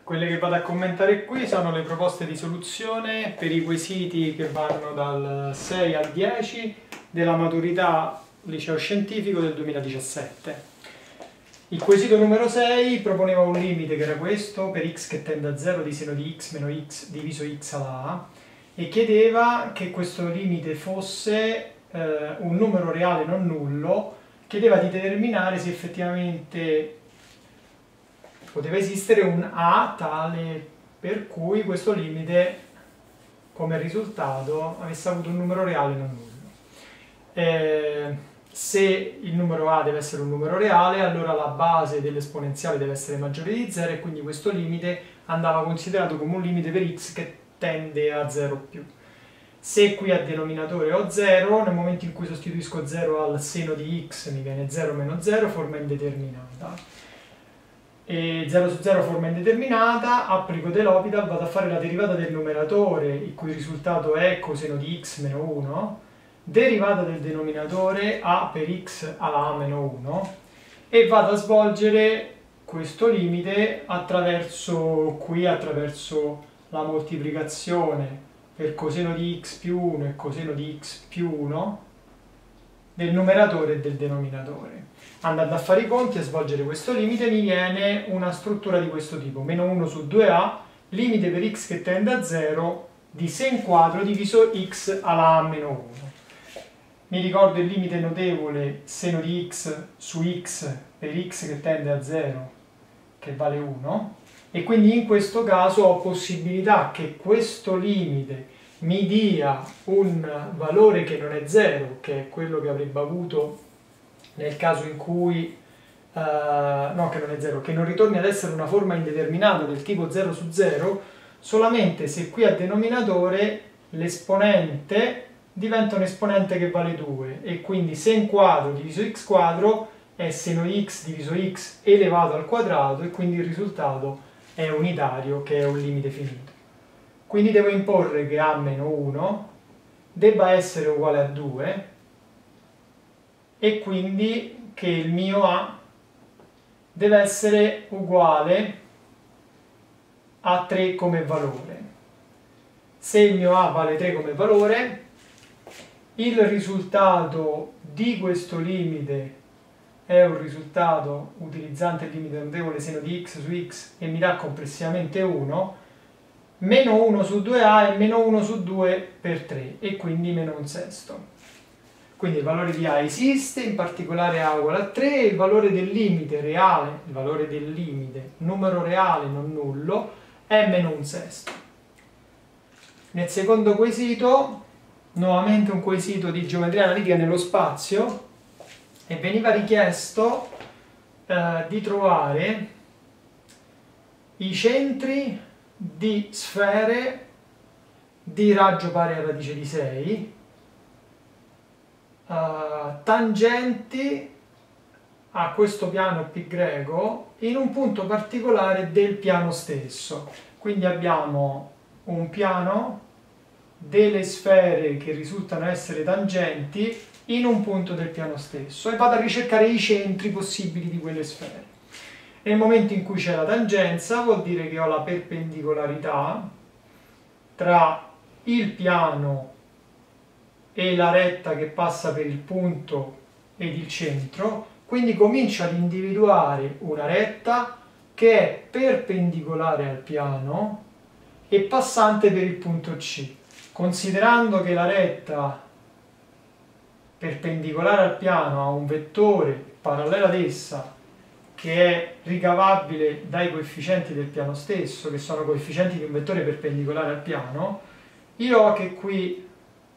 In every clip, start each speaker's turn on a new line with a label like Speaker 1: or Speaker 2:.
Speaker 1: Quelle che vado a commentare qui sono le proposte di soluzione per i quesiti che vanno dal 6 al 10 della maturità liceo scientifico del 2017. Il quesito numero 6 proponeva un limite che era questo, per x che tende a 0 di seno di x meno x diviso x alla a, e chiedeva che questo limite fosse un numero reale non nullo, chiedeva di determinare se effettivamente poteva esistere un a tale per cui questo limite come risultato avesse avuto un numero reale non nullo. Se il numero a deve essere un numero reale, allora la base dell'esponenziale deve essere maggiore di 0 e quindi questo limite andava considerato come un limite per x che tende a 0 più. Se qui a denominatore ho 0, nel momento in cui sostituisco 0 al seno di x mi viene 0 meno 0, forma indeterminata. E 0 su 0 forma indeterminata, applico De L'Hopital, vado a fare la derivata del numeratore, il cui risultato è coseno di x meno 1, derivata del denominatore a per x alla a meno 1, e vado a svolgere questo limite attraverso la moltiplicazione per coseno di x più 1 e coseno di x più 1 del numeratore e del denominatore. Andando a fare i conti e a svolgere questo limite mi viene una struttura di questo tipo: meno 1 su 2a, limite per x che tende a 0 di sen quadro diviso x alla a meno 1. Mi ricordo il limite notevole seno di x su x per x che tende a 0 che vale 1, e quindi in questo caso ho possibilità che questo limite mi dia un valore che non è 0, che è quello che avrebbe avuto nel caso in cui che non è 0, che non ritorni ad essere una forma indeterminata del tipo 0 su 0, solamente se qui a denominatore l'esponente diventa un esponente che vale 2, e quindi sen quadro diviso x quadro è seno di x diviso x elevato al quadrato, e quindi il risultato è unitario, che è un limite finito. Quindi devo imporre che a meno 1 debba essere uguale a 2, e quindi che il mio a deve essere uguale a 3 come valore. Se il mio a vale 3 come valore, il risultato di questo limite è un risultato utilizzante il limite notevole seno di x su x e mi dà complessivamente 1, meno 1 su 2a è meno 1 su 2 per 3, e quindi meno un sesto. Quindi il valore di a esiste, in particolare a uguale a 3, e il valore del limite reale, il valore del limite numero reale non nullo, è meno un sesto. Nel secondo quesito, nuovamente un quesito di geometria analitica nello spazio, e veniva richiesto di trovare i centri di sfere di raggio pari a radice di 6 tangenti a questo piano π greco in un punto particolare del piano stesso. Quindi abbiamo un piano delle sfere che risultano essere tangenti in un punto del piano stesso, e vado a ricercare i centri possibili di quelle sfere. Nel momento in cui c'è la tangenza vuol dire che ho la perpendicolarità tra il piano e la retta che passa per il punto ed il centro, quindi comincio ad individuare una retta che è perpendicolare al piano e passante per il punto C. Considerando che la retta perpendicolare al piano ha un vettore parallelo ad essa che è ricavabile dai coefficienti del piano stesso, che sono coefficienti di un vettore perpendicolare al piano, io ho che qui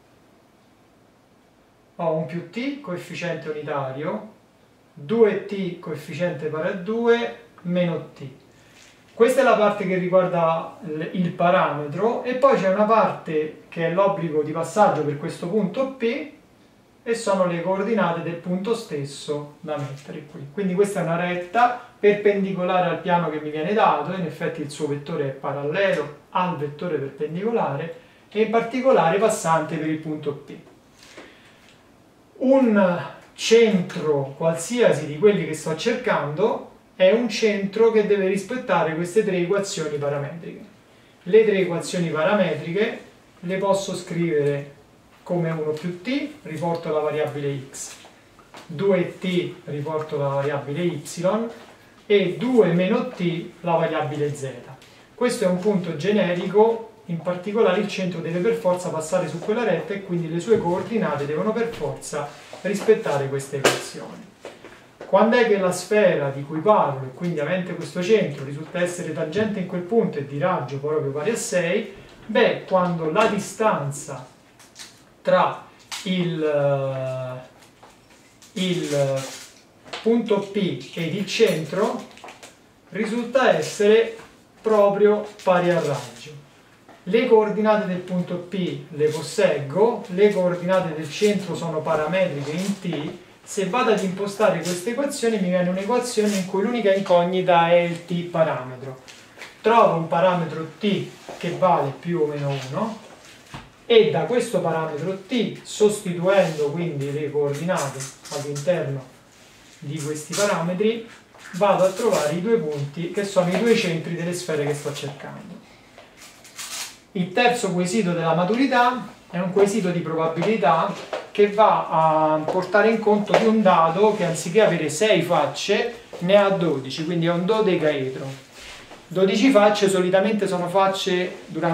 Speaker 1: ho un più t, coefficiente unitario, 2t, coefficiente pari a 2, meno t. Questa è la parte che riguarda il parametro, e poi c'è una parte che è l'obbligo di passaggio per questo punto P, e sono le coordinate del punto stesso da mettere qui. Quindi questa è una retta perpendicolare al piano che mi viene dato, in effetti il suo vettore è parallelo al vettore perpendicolare, e in particolare passante per il punto P. Un centro qualsiasi di quelli che sto cercando è un centro che deve rispettare queste tre equazioni parametriche. Le tre equazioni parametriche le posso scrivere come 1 più t, riporto la variabile x, 2t, riporto la variabile y, e 2 meno t, la variabile z. Questo è un punto generico, in particolare il centro deve per forza passare su quella retta e quindi le sue coordinate devono per forza rispettare queste equazioni. Quando è che la sfera di cui parlo, e quindi avente questo centro, risulta essere tangente in quel punto e di raggio proprio pari a 6? Beh, quando la distanza tra il punto P ed il centro risulta essere proprio pari al raggio. Le coordinate del punto P le posseggo, le coordinate del centro sono parametriche in t. Se vado ad impostare questa equazione mi viene un'equazione in cui l'unica incognita è il t parametro. Trovo un parametro t che vale più o meno 1 e da questo parametro t, sostituendo quindi le coordinate all'interno di questi parametri, vado a trovare i due punti che sono i due centri delle sfere che sto cercando. Il terzo quesito della maturità è un quesito di probabilità che va a portare in conto di un dato che anziché avere 6 facce ne ha 12, quindi è un dodecaedro. 12 facce solitamente sono facce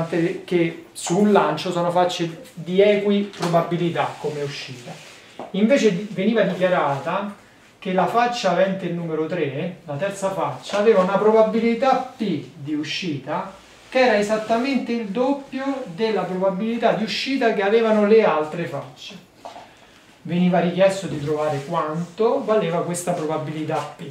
Speaker 1: che su un lancio sono facce di equi probabilità come uscita. Invece veniva dichiarata che la faccia avente il numero 3, la terza faccia, aveva una probabilità P di uscita che era esattamente il doppio della probabilità di uscita che avevano le altre facce. Veniva richiesto di trovare quanto valeva questa probabilità P.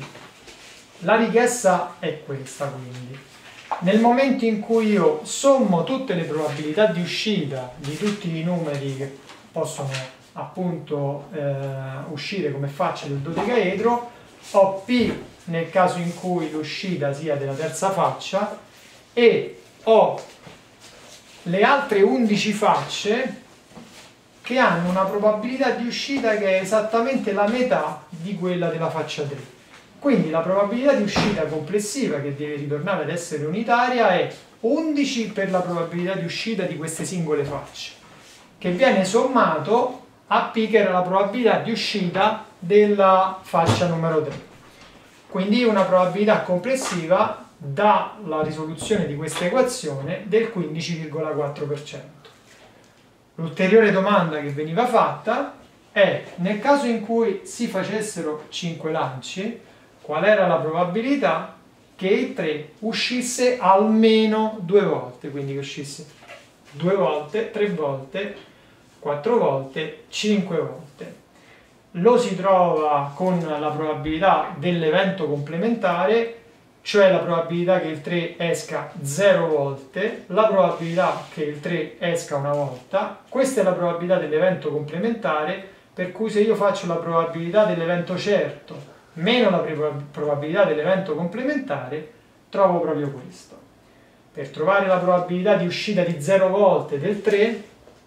Speaker 1: La richiesta è questa, quindi. Nel momento in cui io sommo tutte le probabilità di uscita di tutti i numeri che possono appunto uscire come facce del dodecaedro, ho P nel caso in cui l'uscita sia della terza faccia e ho le altre 11 facce che hanno una probabilità di uscita che è esattamente la metà di quella della faccia 3. Quindi la probabilità di uscita complessiva, che deve ritornare ad essere unitaria, è 11 per la probabilità di uscita di queste singole facce, che viene sommato a P, che era la probabilità di uscita della faccia numero 3. Quindi una probabilità complessiva dalla risoluzione di questa equazione del 15,4%. L'ulteriore domanda che veniva fatta è: nel caso in cui si facessero 5 lanci, qual era la probabilità che il 3 uscisse almeno 2 volte, quindi che uscisse 2 volte, 3 volte, 4 volte, 5 volte. Lo si trova con la probabilità dell'evento complementare, cioè la probabilità che il 3 esca 0 volte, la probabilità che il 3 esca una volta. Questa è la probabilità dell'evento complementare, per cui se io faccio la probabilità dell'evento certo meno la probabilità dell'evento complementare, trovo proprio questo. Per trovare la probabilità di uscita di 0 volte del 3,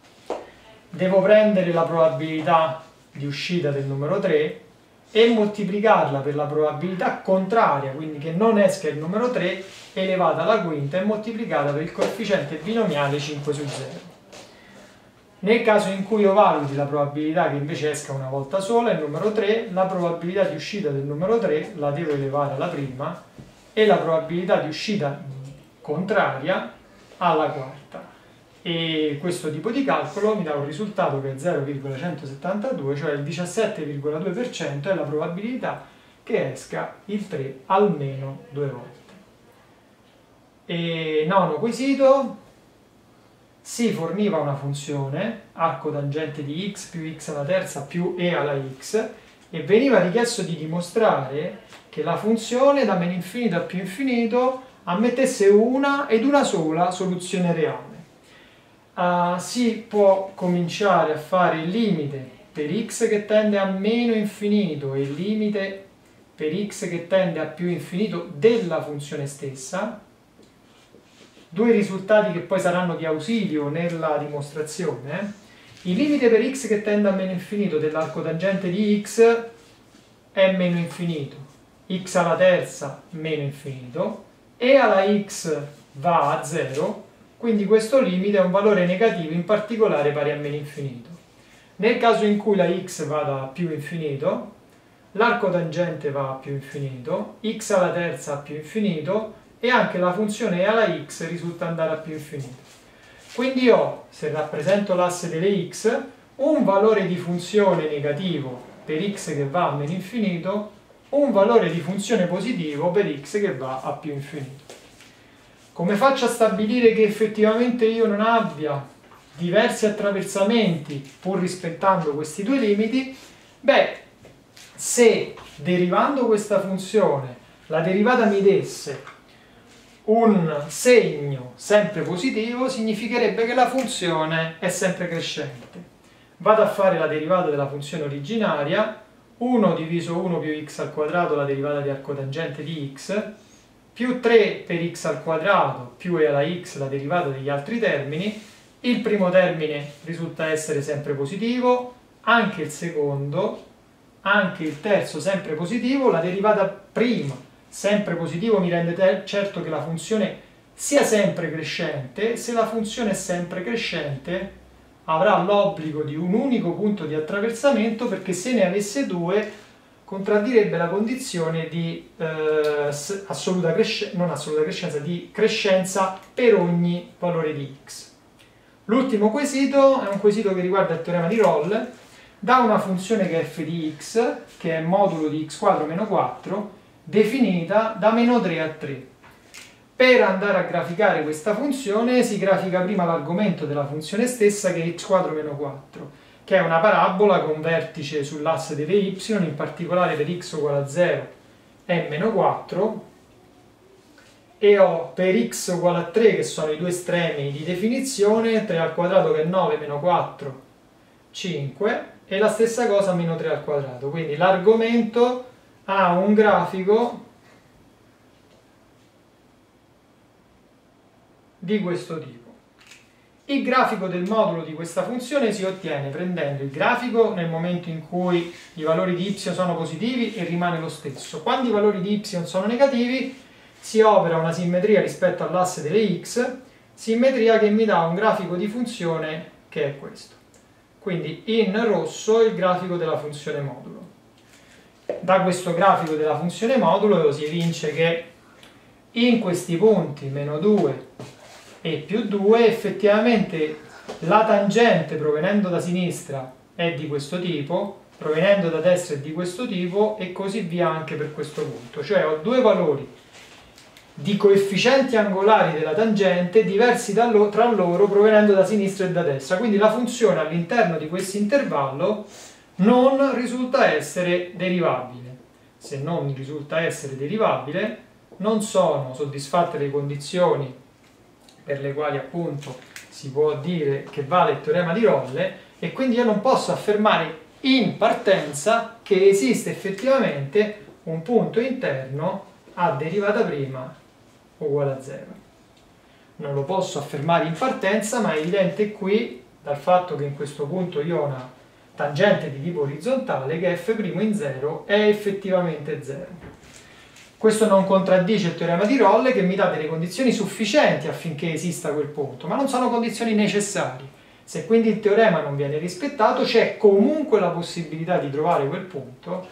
Speaker 1: devo prendere la probabilità di uscita del numero 3 e moltiplicarla per la probabilità contraria, quindi che non esca il numero 3, elevata alla quinta e moltiplicata per il coefficiente binomiale 5 su 0. Nel caso in cui io valuti la probabilità che invece esca una volta sola, il numero 3, la probabilità di uscita del numero 3 la devo elevare alla prima e la probabilità di uscita contraria alla quarta. E questo tipo di calcolo mi dà un risultato che è 0,172, cioè il 17,2% è la probabilità che esca il 3 almeno 2 volte. E nono quesito: si forniva una funzione, arco tangente di x più x alla terza più e alla x, e veniva richiesto di dimostrare che la funzione da meno infinito a più infinito ammettesse una ed una sola soluzione reale. Si può cominciare a fare il limite per x che tende a meno infinito e il limite per x che tende a più infinito della funzione stessa, due risultati che poi saranno di ausilio nella dimostrazione. Il limite per x che tende a meno infinito dell'arco tangente di x è meno infinito, x alla terza meno infinito, e alla x va a 0, quindi questo limite è un valore negativo, in particolare pari a meno infinito. Nel caso in cui la x vada a più infinito, l'arco tangente va a più infinito, x alla terza a più infinito, e anche la funzione e alla x risulta andare a più infinito. Quindi ho, se rappresento l'asse delle x, un valore di funzione negativo per x che va a meno infinito, un valore di funzione positivo per x che va a più infinito. Come faccio a stabilire che effettivamente io non abbia diversi attraversamenti pur rispettando questi due limiti? Beh, se derivando questa funzione la derivata mi desse un segno sempre positivo, significherebbe che la funzione è sempre crescente. Vado a fare la derivata della funzione originaria, 1 diviso 1 più x al quadrato, la derivata di arco tangente di x, più 3 per x al quadrato più e alla x la derivata degli altri termini. Il primo termine risulta essere sempre positivo, anche il secondo, anche il terzo sempre positivo, la derivata prima sempre positivo mi rende certo che la funzione sia sempre crescente. Se la funzione è sempre crescente avrà l'obbligo di un unico punto di attraversamento, perché se ne avesse due contraddirebbe la condizione di di crescenza per ogni valore di x. L'ultimo quesito è un quesito che riguarda il teorema di Rolle. Da una funzione che è f di x, che è modulo di x quadro meno 4, definita da meno 3 a 3. Per andare a graficare questa funzione si grafica prima l'argomento della funzione stessa, che è x quadro meno 4, che è una parabola con vertice sull'asse delle y, in particolare per x uguale a 0 è meno 4, e ho per x uguale a 3, che sono i due estremi di definizione, 3 al quadrato che è 9 meno 4, 5, e la stessa cosa meno 3 al quadrato. Quindi l'argomento ha un grafico di questo tipo. Il grafico del modulo di questa funzione si ottiene prendendo il grafico nel momento in cui i valori di y sono positivi e rimane lo stesso. Quando i valori di y sono negativi si opera una simmetria rispetto all'asse delle x, simmetria che mi dà un grafico di funzione che è questo. Quindi in rosso il grafico della funzione modulo. Da questo grafico della funzione modulo si evince che in questi punti meno 2 e più 2 effettivamente la tangente provenendo da sinistra è di questo tipo, provenendo da destra è di questo tipo, e così via anche per questo punto. Cioè ho due valori di coefficienti angolari della tangente diversi tra loro provenendo da sinistra e da destra. Quindi la funzione all'interno di questo intervallo non risulta essere derivabile. Se non risulta essere derivabile, non sono soddisfatte le condizioni per le quali appunto si può dire che vale il teorema di Rolle, e quindi io non posso affermare in partenza che esiste effettivamente un punto interno a derivata prima uguale a 0. Non lo posso affermare in partenza, ma è evidente qui dal fatto che in questo punto io ho una tangente di tipo orizzontale che f' in 0 è effettivamente 0. Questo non contraddice il teorema di Rolle, che mi dà delle condizioni sufficienti affinché esista quel punto, ma non sono condizioni necessarie. Se quindi il teorema non viene rispettato, c'è comunque la possibilità di trovare quel punto,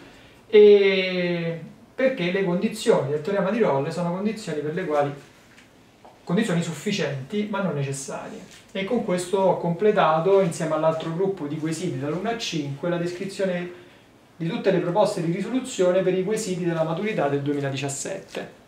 Speaker 1: perché le condizioni del teorema di Rolle sono condizioni per le quali condizioni sufficienti ma non necessarie. E con questo ho completato, insieme all'altro gruppo di quesiti dall'1 a 5, la descrizione di tutte le proposte di risoluzione per i quesiti della maturità del 2017.